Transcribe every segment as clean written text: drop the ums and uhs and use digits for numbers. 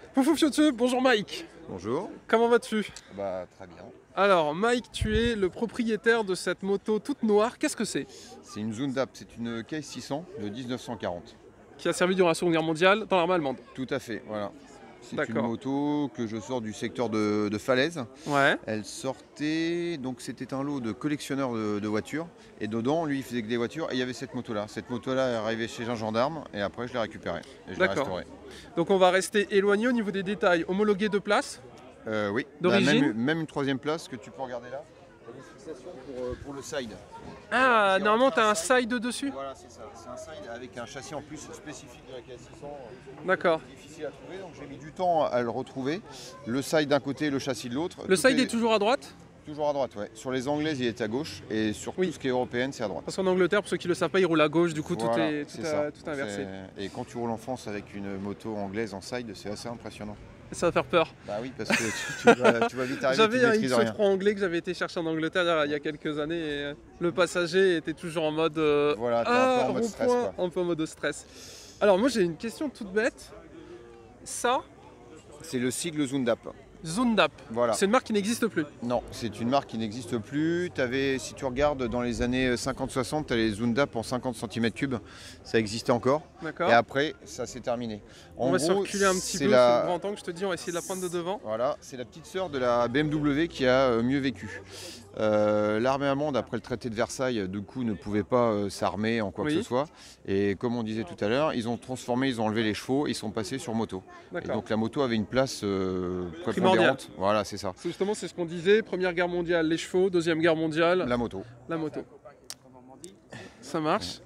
Foufou Fioteux, bonjour Mike. Bonjour. Comment vas-tu? Bah très bien. Alors Mike, tu es le propriétaire de cette moto toute noire. Qu'est-ce que c'est? C'est une Zundap, c'est une Case 600 de 1940. Qui a servi durant la Seconde Guerre mondiale dans l'armée allemande. Tout à fait, voilà. C'est une D'accord. moto que je sors du secteur de Falaise. Ouais. Elle sortait, donc c'était un lot de collectionneurs de voitures. Et dedans, lui, il faisait que des voitures et il y avait cette moto-là. Cette moto-là est arrivée chez un gendarme et après je l'ai récupérée et je l'ai D'accord. restaurée. Donc on va rester éloigné au niveau des détails. Homologué de place. Oui, D'origine même une troisième place que tu peux regarder là. Il y a des fixations pour le side. Ah, C'est normalement rentré tu as un un side dessus. Voilà, c'est ça. C'est un side avec un châssis en plus spécifique de la Case 600. D'accord. Difficile à trouver, donc j'ai mis du temps à le retrouver. Le side d'un côté, le châssis de l'autre. Le Tout side est toujours à droite? toujours à droite, ouais. Sur les anglaises, il est à gauche et sur Oui. tout ce qui est européenne, c'est à droite. Parce qu'en Angleterre, pour ceux qui ne le savent pas, ils roulent à gauche, du coup Voilà, tout est c'est ça. tout inversé. Et quand tu roules en France avec une moto anglaise en side, c'est assez impressionnant. Ça va faire peur. Bah oui, parce que tu vas vite arriver, tu J'avais un maîtrises rien. X3 anglais que j'avais été chercher en Angleterre il y a quelques années et le passager était toujours en mode Voilà, t'es un peu en mode stress, rond-point, quoi. un peu en mode stress. Alors moi j'ai une question toute bête. Ça, C'est le sigle Zundap. Zundap, Voilà. c'est une marque qui n'existe plus. Non, c'est une marque qui n'existe plus. Si tu regardes dans les années 50-60, tu as les Zundap en 50 cm3. Ça existait encore. D'accord. Et après, ça s'est terminé. On va se reculer un petit c'est peu, c'est la... le grand angle, je te dis, on va essayer de la prendre de devant. Voilà, c'est la petite sœur de la BMW qui a mieux vécu. L'armée allemande, après le traité de Versailles, du coup, ne pouvait pas s'armer en quoi que Oui. ce soit. Et comme on disait tout à l'heure, ils ont transformé, ils ont enlevé les chevaux, ils sont passés sur moto. Et D'accord. donc la moto avait une place Primordiale. prépondérante. Voilà, c'est ça. Justement, c'est ce qu'on disait, Première Guerre mondiale, les chevaux, Deuxième Guerre mondiale, La moto. la moto. Ça marche.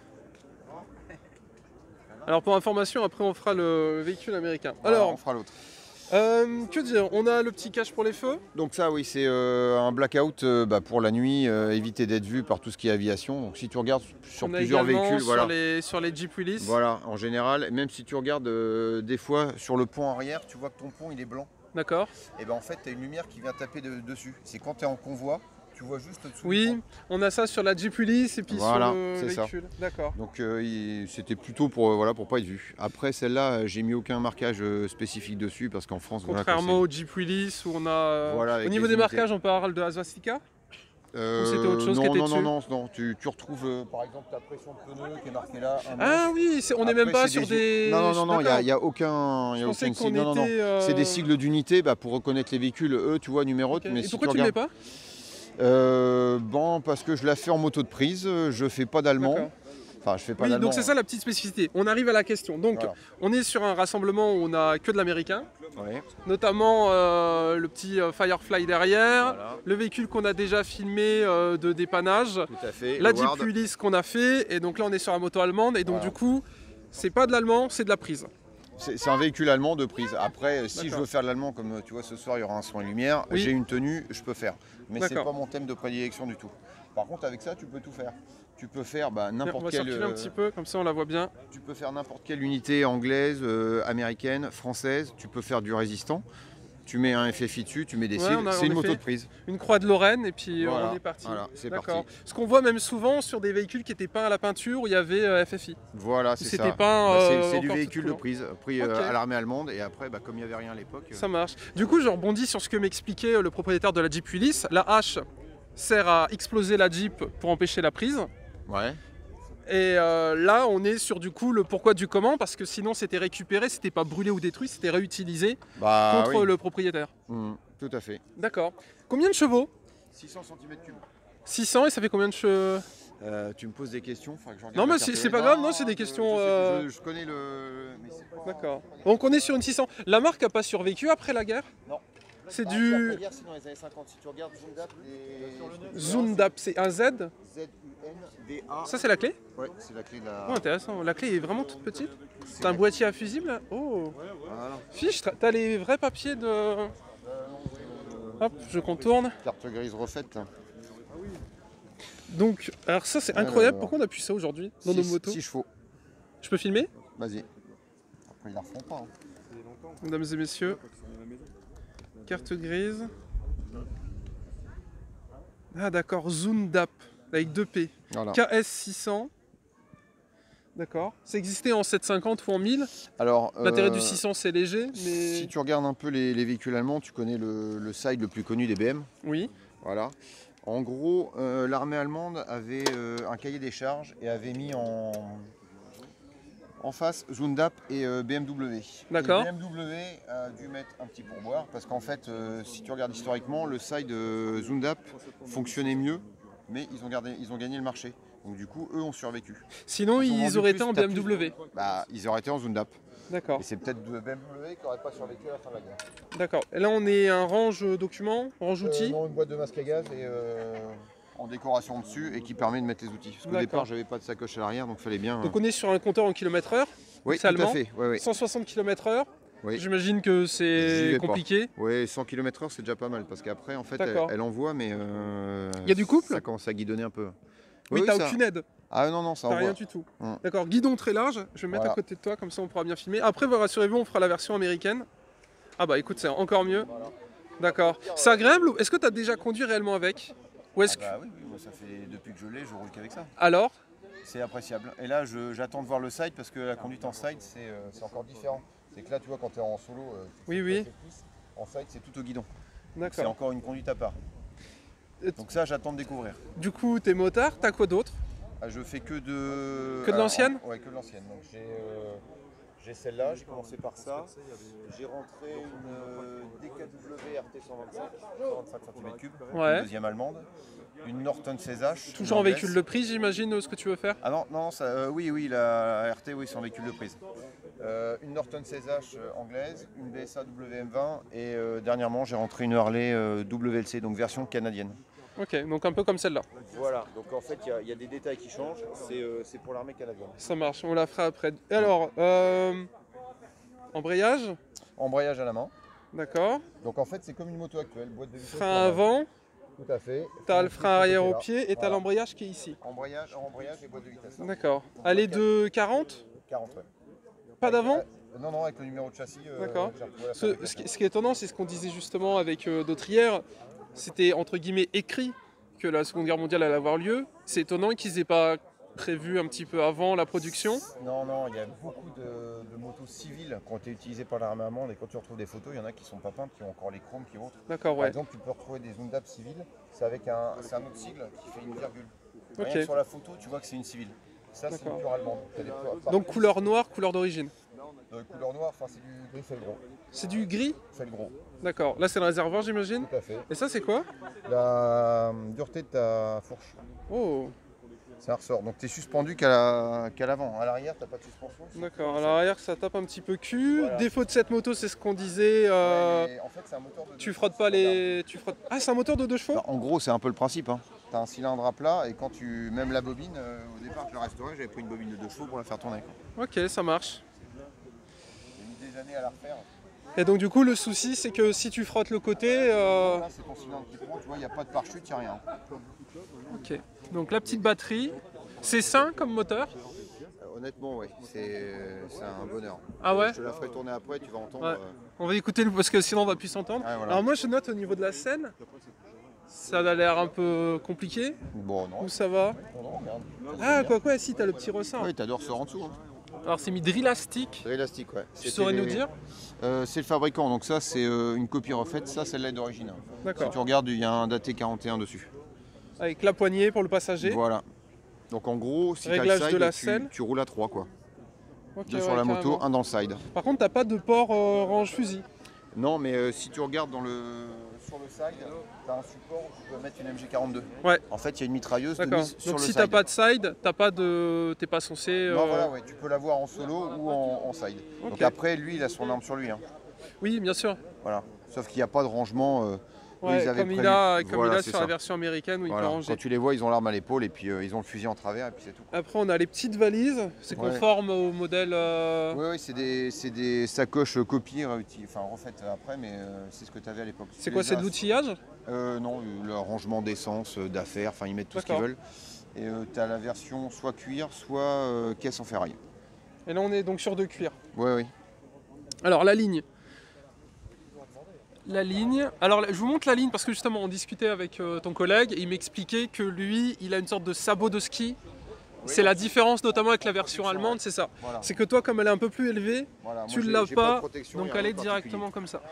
Alors pour information, après on fera le véhicule américain. Voilà, Alors, on fera l'autre. que dire? On a le petit cache pour les feux. Donc ça, oui, c'est un blackout pour la nuit, éviter d'être vu par tout ce qui est aviation. Donc si tu regardes sur On a plusieurs également véhicules, sur, voilà. sur les Jeep Willys. Voilà, en général, même si tu regardes des fois sur le pont arrière, tu vois que ton pont il est blanc. D'accord. Et ben en fait, tu as une lumière qui vient taper dessus. C'est quand tu es en convoi, tu vois juste au-dessous. du Oui, pont. on a ça sur la Jeep Willys et puis Voilà, sur le c'est ça. véhicule. D'accord. Donc c'était plutôt pour pas être vu. Après celle-là, j'ai mis aucun marquage spécifique dessus parce qu'en France, Contrairement au Jeep Willys où on a... Voilà, au avec niveau les des unités. marquages, on parle de Asvastika. Ou c'était autre chose non, qui était non, dessus non, tu retrouves par exemple ta pression de pneu qui est marquée là. Ah oui, on n'est même Après, pas c'est sur des... Non, il D'accord. n'y a aucun, Je pensais aucune qu'on sigle. Non, non. était, C'est des sigles d'unité pour reconnaître les véhicules, eux, tu vois, numérotes. Ok. Mais Et si pourquoi tu tu ne mets regardes. pas? Bon, parce que je la fais en moto de prise, je fais pas d'allemand. D'accord. Enfin, je fais pas Oui, d'allemand. donc c'est ça la petite spécificité. On arrive à la question. Donc, Voilà. on est sur un rassemblement où on a que de l'américain, Ouais, notamment le petit Firefly derrière, voilà, le véhicule qu'on a déjà filmé de dépannage, tout à fait. la Le Jeep Ward. Willys qu'on a fait, et donc là on est sur la moto allemande, et donc Voilà. du coup, c'est pas de l'allemand, c'est de la prise. C'est un véhicule allemand de prise. Après, si je D'accord. veux faire de l'allemand, comme tu vois ce soir, il y aura un son et lumière, Oui. j'ai une tenue, je peux faire. Mais c'est D'accord. pas mon thème de prédilection du tout. Par contre, avec ça, tu peux tout faire. Tu peux faire On n'importe va quelle. circuler un petit peu, comme ça on la voit bien. Tu peux faire n'importe quelle unité anglaise, américaine, française. Tu peux faire du résistant. Tu mets un FFI dessus, tu mets des Ouais, cils. on a- C'est une en moto effet. de prise. Une croix de Lorraine, et puis Voilà, on est parti. voilà, c'est D'accord. parti. Ce qu'on voit même souvent sur des véhicules qui étaient peints à la peinture où il y avait FFI. Voilà, c'est C'était ça. pas, C'est du encore véhicule tout de couleur. prise pris Ok. à l'armée allemande. Et après, comme il n'y avait rien à l'époque. Ça marche. Du coup, je rebondis sur ce que m'expliquait le propriétaire de la Jeep Willys. La hache sert à exploser la Jeep pour empêcher la prise. Ouais. Et là, on est sur du coup le pourquoi du comment, parce que sinon c'était récupéré, c'était pas brûlé ou détruit, c'était réutilisé contre Oui. le propriétaire. Tout à fait. D'accord. Combien de chevaux? 600 cm3. 600, et ça fait combien de chevaux? Tu me poses des questions, faudra que je regarde Non, mais la c'est carte. pas grave, non, c'est des questions, Je connais le. Mais c'est pas- D'accord. Donc on est sur une 600. La marque a pas survécu après la guerre? Non. C'est Ah, du après-guerre, c'est dans les années 50. Si tu regardes Zundap, Zundap, c'est un Z. Z-U-N-D-A. Ça c'est la clé? Ouais, c'est la clé de la. Oh, intéressant. La clé est vraiment toute petite. C'est un boîtier à fusible là? Oh. Voilà. Fiche, t'as les vrais papiers de... Hop, je contourne. Carte grise refaite. Donc, alors ça c'est incroyable, Alors. pourquoi on appuie ça aujourd'hui dans nos motos? 6 chevaux. Je peux filmer? Vas-y. Après, ils la refont pas. Hein. Mesdames et messieurs, carte grise. Ah d'accord, Zundap, avec 2 P. Voilà. KS 600. D'accord. Ça existait en 750 ou en 1000. Alors, l'intérêt du 600 c'est léger, mais... Si tu regardes un peu les véhicules allemands, tu connais le side le plus connu des BM. Oui. Voilà. En gros, l'armée allemande avait un cahier des charges et avait mis en face Zundap et BMW. D'accord. Et BMW a dû mettre un petit pourboire parce qu'en fait, si tu regardes historiquement, le side Zundap fonctionnait mieux, mais ils ont gagné le marché. Donc du coup, eux ont survécu. Sinon, ils auraient été en BMW. Bah, ils auraient été en Zundap. D'accord. Et c'est peut-être de BMW qui n'aurait pas survécu à la fin de la guerre. D'accord. Et là, on est un range documents, range outils. Non, une boîte de masque à gaz et en décoration dessus et qui permet de mettre les outils. Parce qu'au départ, j'avais pas de sacoche à l'arrière, donc il fallait bien. Donc on est sur un compteur en km/h. Oui, tout à fait. Oui, oui. 160 km/h. Oui. J'imagine que c'est compliqué. Oui, 100 km/h c'est déjà pas mal parce qu'après en fait elle envoie mais il y a du couple. Ça commence à guidonner un peu. Oui, t'as aucune aide. Ah non, ça envoie. T'as rien du tout. D'accord, guidon très large, je vais mettre à côté de toi, comme ça on pourra bien filmer. Après, rassurez-vous, on fera la version américaine. Ah bah écoute, c'est encore mieux. Voilà. D'accord. C'est agréable ou est-ce que tu as déjà conduit réellement avec ou est-ce oui, moi ça fait depuis que je l'ai, je roule qu'avec ça. Alors? C'est appréciable. Et là, j'attends de voir le side parce que la conduite en side, c'est encore différent. C'est que là, tu vois, quand tu es en solo, oui. En side, c'est tout au guidon. D'accord. C'est encore une conduite à part. Donc ça, j'attends de découvrir. Du coup, t'es motard, t'as quoi d'autre? Je fais que de... Que de l'ancienne? Ouais, que de l'ancienne. Donc j'ai celle-là, j'ai commencé par ça. J'ai rentré une DKW RT 125 cm3, une deuxième allemande. Une Norton 16H. Toujours en véhicule de prise, j'imagine, ce que tu veux faire? Ah non, oui, la RT, oui, c'est en véhicule de prise. Une Norton 16H anglaise, une BSA WM20 et dernièrement j'ai rentré une Harley WLC, donc version canadienne. Ok, donc un peu comme celle-là. Voilà, donc en fait il y a des détails qui changent, c'est pour l'armée canadienne. Ça marche, on la fera après. Et alors, embrayage? Embrayage à la main. D'accord. Donc en fait c'est comme une moto actuelle, boîte de vitesse. Frein avant. Tout à fait. Tu as le frein arrière au pied et tu as l'embrayage qui est ici. Embrayage et boîte de vitesse. D'accord. Aller de 40? 40, ouais. Pas d'avant? Non, avec le numéro de châssis. D'accord. Ce qui est étonnant, c'est ce qu'on disait justement avec d'autres hier. C'était entre guillemets écrit que la Seconde Guerre mondiale allait avoir lieu. C'est étonnant qu'ils aient pas prévu un petit peu avant la production. Non, il y a beaucoup de motos civiles qui ont été utilisées par l'armée allemande et quand tu retrouves des photos, il y en a qui sont pas peintes, qui ont encore les chromes, qui autres. D'accord, ouais. Par exemple, tu peux retrouver des Zundap civiles, c'est un autre sigle qui fait une virgule. Okay. Sur la photo, tu vois que c'est une civile. Ça, c'est une pure allemande. Donc couleur noire, couleur d'origine. Couleur noire, c'est du gris fait le gros. C'est du gris? Fait le gros. D'accord. Là, c'est le réservoir, j'imagine? Tout à fait. Et ça, c'est quoi? La dureté de ta fourche. Oh. C'est un ressort. Donc tu es suspendu qu'à l'avant. À l'arrière, tu n'as pas de suspension. D'accord. À l'arrière, ça tape un petit peu cul. Voilà. Défaut de cette moto, c'est ce qu'on disait. En fait, c'est un moteur de tu frottes pas les. Ah, c'est un moteur de 2 chevaux? En gros, c'est un peu le principe. Hein. Tu as un cylindre à plat et quand tu. Même la bobine, au départ, je la restaurais, j'avais pris une bobine de 2 chevaux pour la faire tourner. Quoi. Ok, ça marche. J'ai mis des années à la refaire. Et donc, du coup, le souci, c'est que si tu frottes le côté. Là, c'est ton cylindre qui prend, tu vois, il n'y a pas de pare-chute, il n'y a rien. Ok. Donc, la petite batterie. C'est sain comme moteur? Honnêtement, oui, c'est un bonheur. Ah ouais? Je te la ferai tourner après, tu vas entendre. Ouais. On va écouter parce que sinon on va plus s'entendre. Ouais, voilà. Alors moi je note au niveau de la scène, ça a l'air un peu compliqué. Bon, non. Où ça va? Non, regarde. Ah quoi, si t'as le petit ressort. Oui, t'as deux ressorts en dessous. Hein. Alors c'est mis Drillastic. Drillastic, ouais. Tu saurais nous dire? C'est le fabricant, donc ça c'est une copie refaite, ça celle-là est d'origine. D'accord. Si tu regardes, il y a un daté 41 dessus. Avec la poignée pour le passager. Voilà. Donc en gros, si tu as le side, tu roules à 3 quoi. Okay, 2 sur la moto, un dans le side. Par contre, t'as pas de port range fusil. Non, mais si tu regardes sur le side, tu as un support où tu peux mettre une MG42. Ouais. En fait, il y a une mitrailleuse de mise sur donc le si side. t'as pas de side, t'es pas censé... Non, voilà, ouais, tu peux l'avoir en solo ou en side. Okay. Donc après, lui, il a son arme sur lui. Hein. Oui, bien sûr. Voilà. Sauf qu'il n'y a pas de rangement... Ouais, comme il a sur la version américaine où il peut ranger. Quand tu les vois, ils ont l'arme à l'épaule et puis ils ont le fusil en travers et puis c'est tout. Après, on a les petites valises, c'est conforme au modèle. Oui, c'est des sacoches copiées, refaites après, mais c'est ce que tu avais à l'époque. C'est quoi, c'est de l'outillage? Non, le rangement d'essence, d'affaires, ils mettent tout ce qu'ils veulent. Et tu as la version soit cuir, soit caisse en ferraille. Et là, on est donc sur de cuir. Oui. Alors, la ligne. Alors je vous montre la ligne parce que justement on discutait avec ton collègue et il m'expliquait que lui il a une sorte de sabot de ski c'est la différence notamment avec la version allemande, c'est ça. Voilà. C'est que toi, comme elle est un peu plus élevée, Voilà, tu moi, ne l'as j'ai pas, de protection, donc il y a elle est rien de directement particulier. comme ça.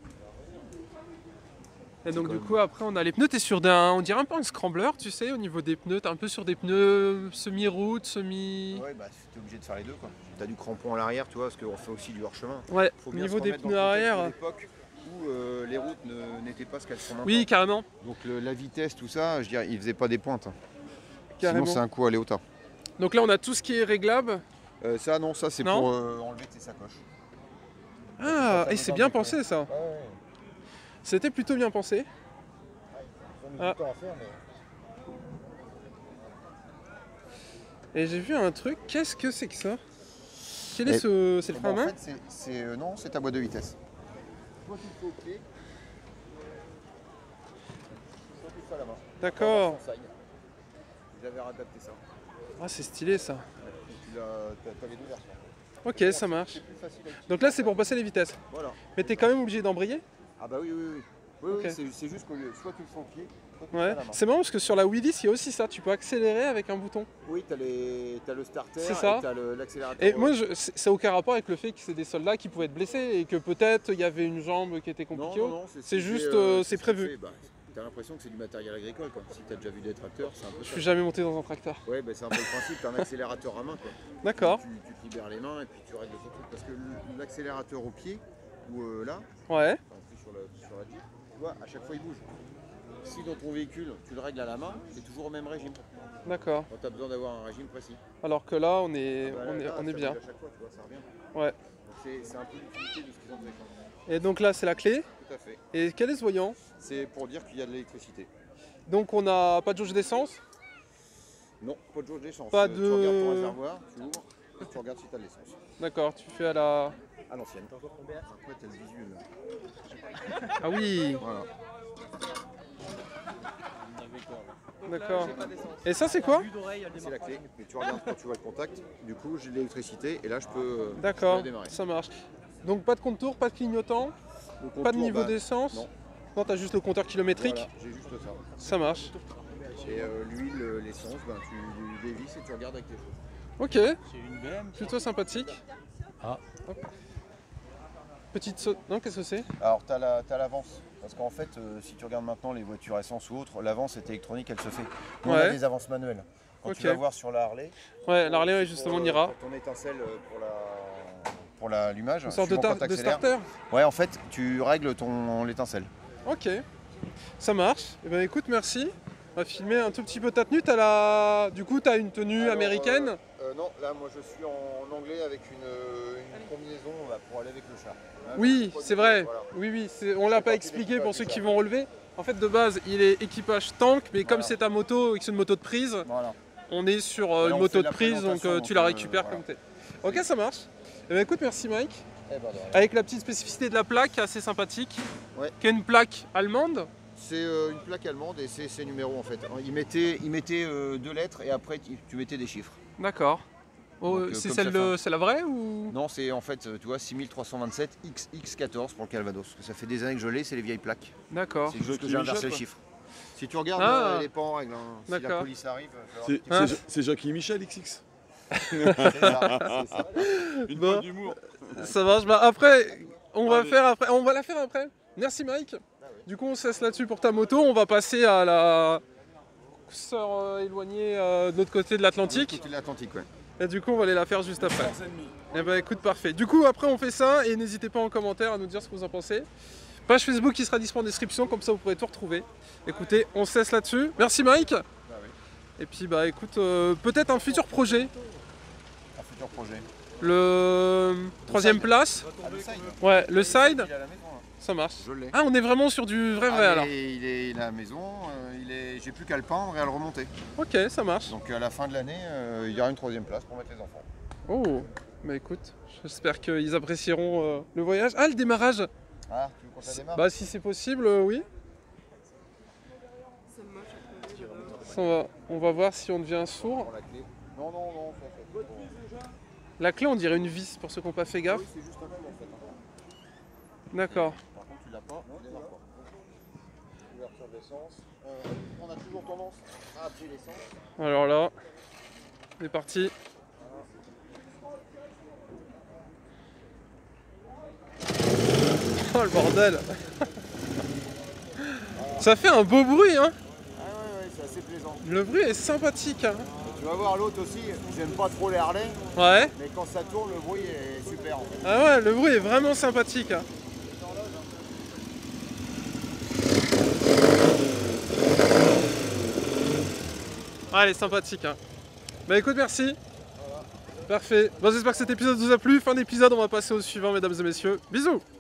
Et donc du coup après on a les pneus, t'es sur on dirait un peu un scrambler, tu sais, au niveau des pneus, t'es un peu sur des pneus semi-route, semi... Ouais, bah t'es obligé de faire les deux quoi. T'as du crampon à l'arrière, tu vois, parce qu'on fait aussi du hors-chemin. Ouais, Faut au bien niveau se des remettre dans pneus le contexte arrière... de l'époque où les routes n'étaient pas ce qu'elles sont maintenant. Oui, carrément. Donc la vitesse, tout ça, je dirais, ils faisaient pas des pointes. Carrément. Sinon c'est un coup à Léota. Donc là on a tout ce qui est réglable. Ça non, ça c'est Non. pour enlever tes sacoches. Ah, et c'est bien pensé ça. Ouais. C'était plutôt bien pensé. Ils ont mis du temps à faire, mais... Et j'ai vu un truc, qu'est-ce que c'est que ça? Quel est ce... C'est le frein à main? En fait, non, c'est ta boîte de vitesse. Soit tu le fais au pied, soit tu le fais à la main. D'accord. J'avais adapté ça. Ah, c'est stylé ça. Tu as les deux versions. Ok, ça marche. C'est plus facile à utiliser. Donc là c'est pour passer les vitesses. Voilà. Mais t'es quand même obligé d'embrayer? Ah bah oui. Oui, Ok. c'est juste que soit tu le fais au pied, soit tu le fais Ouais. à la main. C'est marrant parce que sur la Willys il y a aussi ça, tu peux accélérer avec un bouton. Oui, t'as le starter C'est ça. et t'as l'accélérateur. Et moi, ça n'a aucun rapport avec le fait que c'est des soldats qui pouvaient être blessés et que peut-être il y avait une jambe qui était compliquée. Non, c'est juste, c'est ce prévu. qu'il fait. Bah, t'as l'impression que c'est du matériel agricole, quoi. Si t'as déjà vu des tracteurs, c'est un peu Je ça. suis jamais monté dans un tracteur. Ouais, bah, c'est un peu le principe, t'as un accélérateur à main, quoi. D'accord. Tu te libères les mains et puis tu règles ce truc. Parce que l'accélérateur au pied, ou là, Ouais. enfin, sur la Jeep, tu vois, à chaque fois il bouge. Si dans ton véhicule, tu le règles à la main, c'est toujours au même régime. D'accord. Quand tu as besoin d'avoir un régime précis. Alors que là, on est, Ah bah on est, là, on est ça bien. bouge à chaque fois, tu vois, ça revient. Ouais. Donc c'est un peu l'utilité de ce qu'ils ont fait. Et donc là, c'est la clé. Tout à fait. Et quel est ce voyant? C'est pour dire qu'il y a de l'électricité. Donc on n'a pas de jauge d'essence. Non, pas de jauge d'essence. Pas Tu de- regardes ton réservoir, tu ouvres, et tu regardes si tu as de l'essence. D'accord, tu fais à la... À l'ancienne. Après, tu as le visuel. Ah oui. Voilà. D'accord. Et ça, c'est quoi? C'est la clé. Mais tu regardes quand tu vois le contact. Du coup, j'ai de l'électricité et là, je peux D'accord, la démarrer. ça marche. Donc pas de contour, pas de clignotant, Le pas de contour, niveau bah, d'essence. non. Non, t'as juste le compteur kilométrique. Voilà, j'ai juste ça. Ça marche. Et l'huile, l'essence, ben, tu dévisses et tu regardes avec tes choses. Ok, C'est une BM. plutôt sympathique. Ah. Hop. Petite saute. Non, qu'est-ce que c'est? Alors, tu as l'avance. Parce qu'en fait, si tu regardes maintenant les voitures essence ou autres, l'avance est électronique, elle se fait. Nous, on a Ouais. des avances manuelles. Quand Ok. tu vas voir sur la Harley, Ouais, l'Harley, ouais, justement, on ira. pour ton étincelle pour l'allumage, Une sorte de, suivant quand de t'accélères. starter. Ouais, en fait, tu règles l'étincelle. Ok, ça marche. Et ben écoute, merci. On va filmer un tout petit peu ta tenue. Du coup, t'as une tenue Alors, américaine. Non, là, moi, je suis en anglais avec une combinaison pour aller avec le char. Hein, Oui, pas c'est du- vrai. voilà. Oui, on l'a pas partie expliqué de pour l'équipage, ceux c'est qui ça. vont relever. En fait, de base, il est équipage tank, mais comme Voilà. c'est ta moto et que c'est une moto de prise, Voilà. on est sur Ouais, une on moto fait de la prise, donc présentation, tu la donc, récupères voilà. comme t'es. Ok, ça marche. Eh ben, écoute, merci Mike. Eh ben, de rien. Avec la petite spécificité de la plaque, assez sympathique, Ouais. qui est une plaque allemande. C'est une plaque allemande et c'est ses numéros en fait. Il mettait 2 lettres et après tu mettais des chiffres. D'accord. Oh, Donc, c'est comme celle ça de, fait c'est la vraie ou? Non, c'est en fait, tu vois, 6327 XX14 pour le Calvados. Ça fait des années que je l'ai, c'est les vieilles plaques. D'accord. C'est juste que Jackie j'ai inversé Michel, le quoi. chiffre. Si tu regardes, Ah. elle n'est pas en règle. Hein. Si la D'accord. police arrive, C'est Hein c'est Jackie Michel XX. c'est ça. C'est ça. Une Bon. bonne d'humour. Ça marche. Bah après, on va Allez. faire après. On va la faire après. Merci Mike. Du coup, on se laisse là-dessus pour ta moto. On va passer à la sœur éloignée de l'autre côté de l'Atlantique. Côté de l'Atlantique, ouais. Et du coup, on va aller la faire juste après. Sans ennemis. Et bah écoute, parfait. Du coup, après, on fait ça et n'hésitez pas en commentaire à nous dire ce que vous en pensez. Page Facebook qui sera disponible en description, comme ça vous pourrez tout retrouver. Écoutez, on se laisse là-dessus. Merci Mike. Bah oui. Et puis bah écoute, peut-être un futur projet. Un futur projet. Le troisième side. place. Ah, le side. Ouais, le side. Il est à la maison, là. Ça marche. Je l'ai. Ah, on est vraiment sur du vrai Ah, alors. mais il est à la maison, j'ai plus qu'à le peindre et à le remonter. Ok, ça marche. Donc à la fin de l'année, il y aura une 3e place pour mettre les enfants. Oh, bah écoute, j'espère qu'ils apprécieront le voyage. Ah, le démarrage. Ah, tu veux qu'on la démarre? Bah si c'est possible, oui. On va voir si on devient sourd. Prends la clé. Non, ça fait bon. La clé, on dirait une vis pour ceux qui n'ont pas fait gaffe. Oui, c'est juste un coup en fait. Hein. D'accord. Par contre, tu l'as pas, tu démarres pas. Ouverture d'essence. On a toujours tendance à appeler l'essence. Alors là, On est parti. Oh le bordel. Ça fait un beau bruit hein. Ah ouais, c'est assez plaisant. Le bruit est sympathique hein. Tu vas voir l'autre aussi, j'aime pas trop les Harley, Ouais. mais quand ça tourne, le bruit est super. En fait. Ah ouais, le bruit est vraiment sympathique hein. Ah, elle est sympathique hein. Bah écoute, merci. Parfait. Bon, j'espère que cet épisode vous a plu. Fin d'épisode, on va passer au suivant, mesdames et messieurs. Bisous.